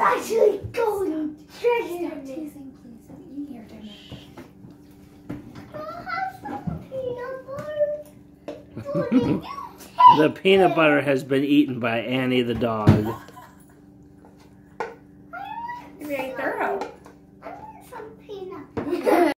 actually going treasure. Stop teasing, please. You hear dinner. I'll have some peanut butter. The peanut butter has been eaten by Annie the dog. Very thorough. I want some peanut butter.